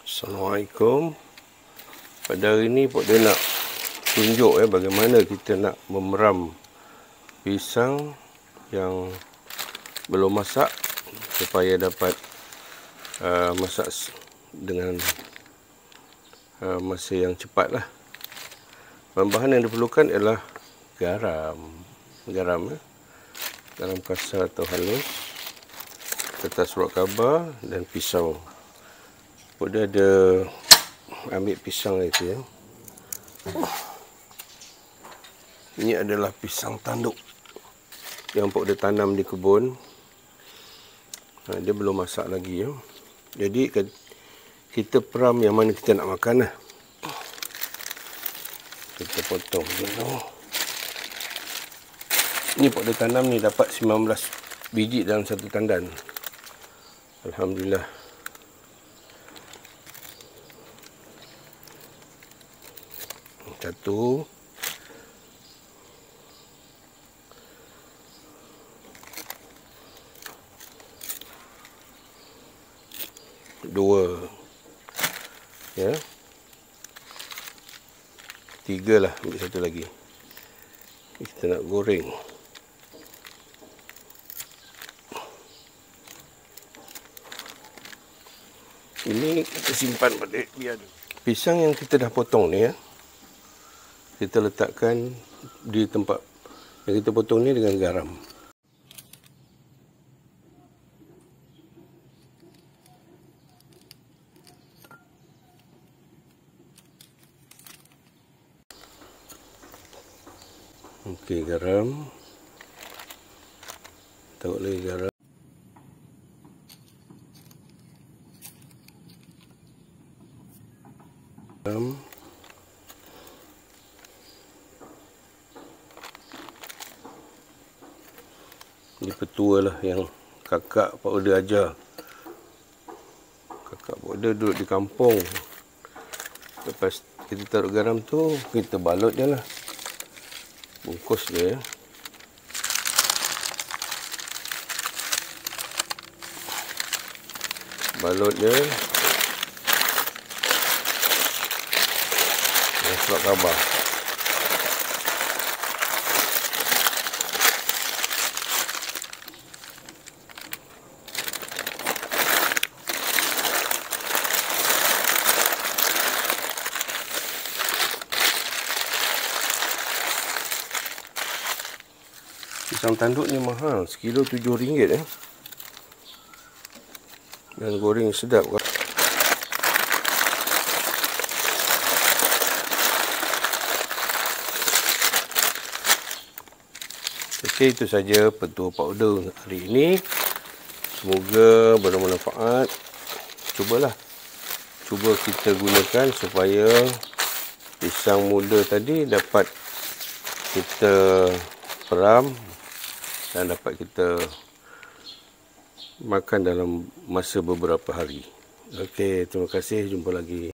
Assalamualaikum. Pada hari ini Pak Dia nak tunjuk bagaimana kita nak memeram pisang yang belum masak supaya dapat masak dengan masa yang cepat lah. Bahan-bahan yang diperlukan ialah garam kasar atau halus, kertas surat khabar dan pisau. Pok dia ada ambil pisang itu ya. Ini adalah pisang tanduk yang Pok dia tanam di kebun. Dia belum masak lagi ya. Jadi kita peram yang mana kita nak makan lah. Kita potong dulu. Ini Pok dia tanam ni dapat 19 biji dalam satu tandan. Alhamdulillah. Satu, dua, ya, tiga lah, ambil satu lagi. Kita nak goreng. Ini kita simpan pada biar pisang yang kita dah potong ni ya. Kita letakkan di tempat yang kita potong ni dengan garam. Okey, garam. Taruh lagi garam. Ini petua lah yang kakak Pak Dia ajar. Kakak Pak Dia duduk di kampung. Lepas kita taruh garam tu, kita balut je lah. Bungkus dia. Balut dia. Dan surat khabar. Pisang tanduk ni mahal, sekilo RM7 ya. Dan goreng sedap. Okey, itu saja petua Pak Dia hari ini. Semoga bermanfaat. Cuba kita gunakan supaya pisang muda tadi dapat kita peram dan dapat kita makan dalam masa beberapa hari. Okey, terima kasih. Jumpa lagi.